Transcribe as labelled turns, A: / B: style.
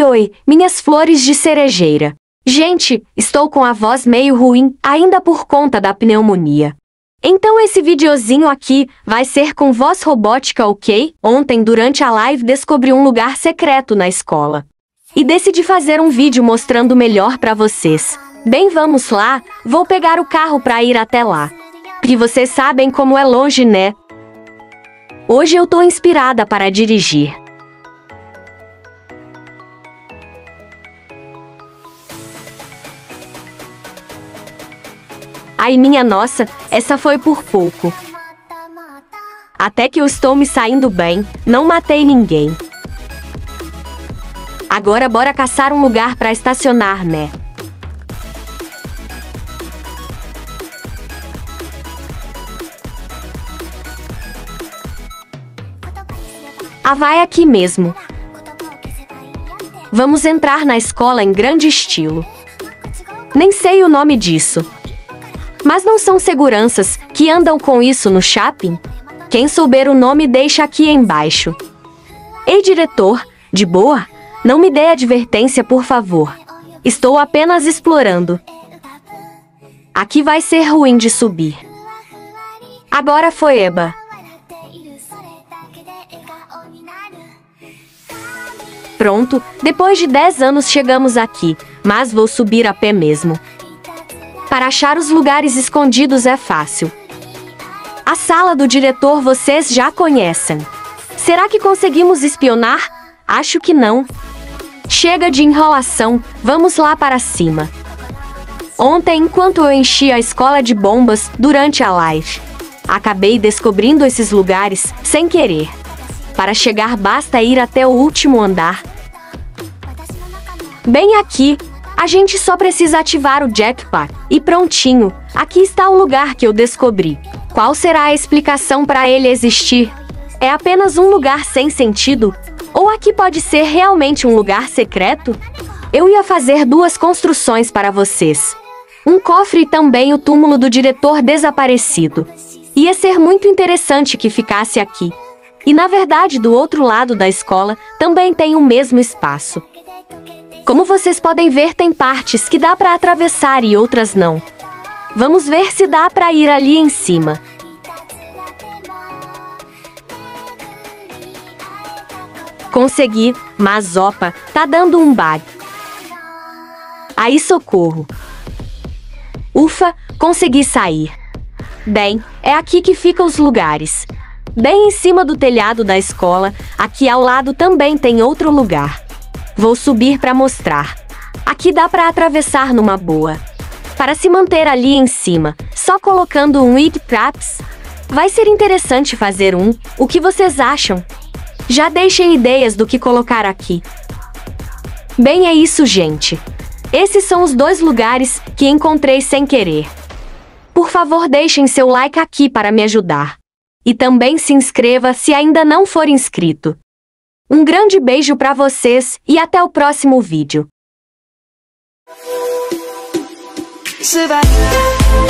A: Oi, minhas flores de cerejeira. Gente, estou com a voz meio ruim, ainda por conta da pneumonia. Então esse videozinho aqui vai ser com voz robótica, ok? Ontem, durante a live, descobri um lugar secreto na escola. E decidi fazer um vídeo mostrando melhor pra vocês. Bem, vamos lá, vou pegar o carro pra ir até lá. Porque vocês sabem como é longe, né? Hoje eu tô inspirada para dirigir. Ai, minha nossa, essa foi por pouco. Até que eu estou me saindo bem, não matei ninguém. Agora bora caçar um lugar para estacionar, né? Ah, vai aqui mesmo. Vamos entrar na escola em grande estilo. Nem sei o nome disso. Mas não são seguranças que andam com isso no shopping? Quem souber o nome deixa aqui embaixo. Ei, diretor, de boa? Não me dê advertência, por favor. Estou apenas explorando. Aqui vai ser ruim de subir. Agora foi, eba. Pronto, depois de 10 anos chegamos aqui, mas vou subir a pé mesmo. Para achar os lugares escondidos é fácil. A sala do diretor vocês já conhecem. Será que conseguimos espionar? Acho que não. Chega de enrolação, vamos lá para cima. Ontem, enquanto eu enchi a escola de bombas durante a live, acabei descobrindo esses lugares sem querer. Para chegar basta ir até o último andar. Bem aqui. A gente só precisa ativar o jackpot. E prontinho, aqui está o lugar que eu descobri. Qual será a explicação para ele existir? É apenas um lugar sem sentido? Ou aqui pode ser realmente um lugar secreto? Eu ia fazer 2 construções para vocês. Um cofre e também o túmulo do diretor desaparecido. Ia ser muito interessante que ficasse aqui. E na verdade, do outro lado da escola, também tem o mesmo espaço. Como vocês podem ver, tem partes que dá para atravessar e outras não. Vamos ver se dá para ir ali em cima. Consegui, mas opa, tá dando um bug. Aí socorro. Ufa, consegui sair. Bem, é aqui que ficam os lugares. Bem em cima do telhado da escola, aqui ao lado também tem outro lugar. Vou subir para mostrar. Aqui dá para atravessar numa boa. Para se manter ali em cima, só colocando um It Traps. Vai ser interessante fazer um. O que vocês acham? Já deixem ideias do que colocar aqui. Bem, é isso, gente. Esses são os 2 lugares que encontrei sem querer. Por favor, deixem seu like aqui para me ajudar. E também se inscreva se ainda não for inscrito. Um grande beijo para vocês e até o próximo vídeo.